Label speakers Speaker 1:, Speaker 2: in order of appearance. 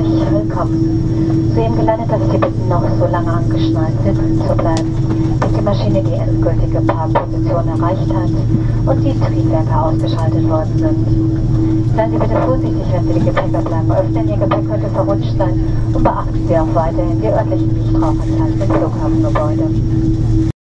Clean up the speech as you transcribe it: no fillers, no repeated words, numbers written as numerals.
Speaker 1: herzlich willkommen. Zu Ihrem Gelände darf ich Sie bitten, noch so lange angeschnallt sitzen zu bleiben, bis die Maschine die endgültige Parkposition erreicht hat und die Triebwerke ausgeschaltet worden sind. Seien Sie bitte vorsichtig, wenn Sie die Gepäckablage öffnen. Ihr Gepäck könnte verrutscht sein und beachten Sie auch weiterhin die örtlichen Nichtraucherzeichen im Flughafengebäude.